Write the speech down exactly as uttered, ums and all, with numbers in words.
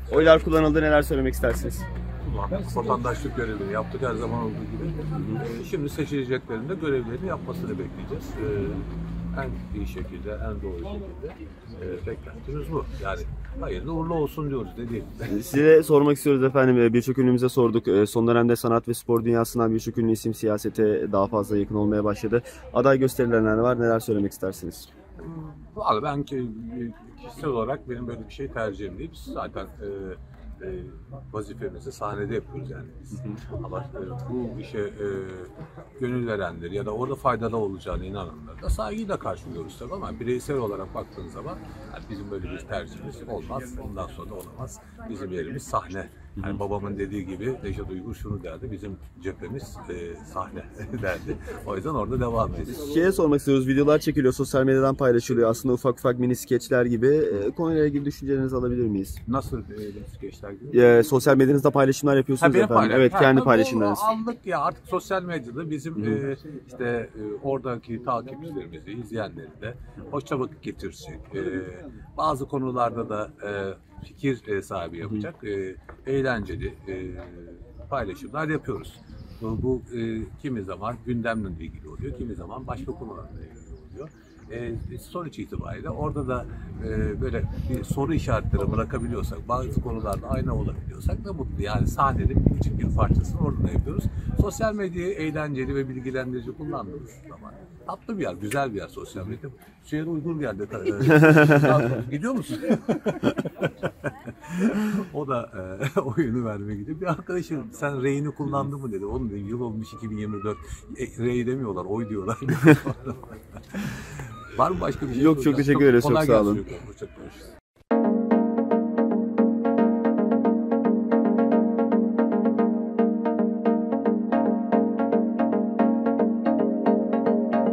Oylar kullanıldı, neler söylemek istersiniz? Kullandık. Vatandaşlık görevini yaptık her zaman olduğu gibi. Ee, şimdi seçileceklerin de görevlerini yapmasını bekleyeceğiz. Ee, en iyi şekilde, en doğru şekilde e, beklentimiz bu. Yani hayırlı uğurlu olsun diyoruz dediğim. Size sormak istiyoruz efendim. Birçok ünlümüze sorduk. Son dönemde sanat ve spor dünyasından birçok ünlü isim siyasete daha fazla yakın olmaya başladı. Aday gösterilenler var. Neler söylemek istersiniz? Vallahi ben ki, kişisel olarak benim böyle bir şey tercihim değil. Biz zaten e, e, vazifemizi sahnede yapıyoruz yani biz. Ama e, bu işe e, gönül verenleri ya da orada faydalı olacağına inananları da saygıyla karşılıyoruz tabii, ama bireysel olarak baktığın zaman yani bizim böyle bir tercihimiz olmaz. Ondan sonra da olamaz. Bizim yerimiz sahne. Yani babamın dediği gibi Nejat Uygur şunu derdi, bizim cephemiz e, sahne derdi. O yüzden orada devam ediyoruz. Şeye sormak istiyoruz, videolar çekiliyor, sosyal medyadan paylaşılıyor. Aslında ufak ufak mini skeçler gibi. E, konuyla ilgili düşüncelerinizi alabilir miyiz? Nasıl e, skeçler gibi? E, sosyal medyanızda paylaşımlar yapıyorsunuz Ha, efendim. paylaş. Evet, Ha, kendi tabii paylaşımlarınız. Anlık ya, artık sosyal medyada bizim e, işte e, oradaki takipçilerimizi, izleyenleri de hoşça vakit geçirecek. E, bazı konularda da e, fikir e, sahibi yapacak. E, eğlenceli e, paylaşımlar yapıyoruz. Bu, bu e, kimi zaman gündemle ilgili oluyor, kimi zaman başka konularla ilgili oluyor. E, sonuç itibariyle orada da e, böyle bir soru işaretleri bırakabiliyorsak, bazı konularda aynı olabiliyorsak da mutlu. Yani sahnenin küçük bir parçasını orada da yapıyoruz. Sosyal medyayı eğlenceli ve bilgilendirici kullandığımız zaman tatlı bir yer, güzel bir yer sosyal medya. Şeye uygun geldi. Gidiyor musun? O da e, oyunu vermeye gidiyor. Bir arkadaşım sen R'ini kullandın mı dedi. Onun dedi, yıl olmuş iki bin yirmi dört. E, R demiyorlar, oy diyorlar. Var mı başka bir şey? Yok, çok teşekkür ederiz. Çok sağ olun. Hoşçakalın.